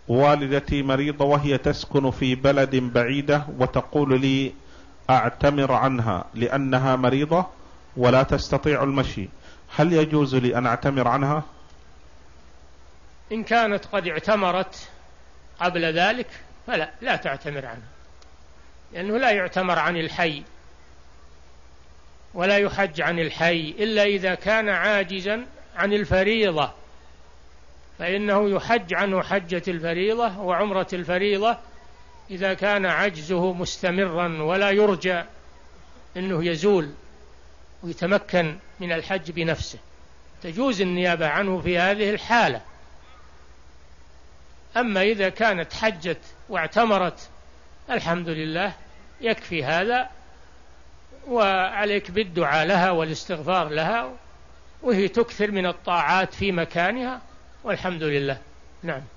والدتي مريضة وهي تسكن في بلد بعيدة وتقول لي أعتمر عنها لأنها مريضة ولا تستطيع المشي، هل يجوز لي أن أعتمر عنها؟ إن كانت قد اعتمرت قبل ذلك فلا، لا تعتمر عنها، لأنه لا يعتمر عن الحي ولا يحج عن الحي إلا إذا كان عاجزا عن الفريضة، فإنه يحج عنه حجة الفريضة وعمرة الفريضة إذا كان عجزه مستمرا ولا يرجى أنه يزول ويتمكن من الحج بنفسه، تجوز النيابة عنه في هذه الحالة. أما إذا كانت حجت واعتمرت الحمد لله يكفي هذا، وعليك بالدعاء لها والاستغفار لها، وهي تكثر من الطاعات في مكانها، والحمد لله. نعم.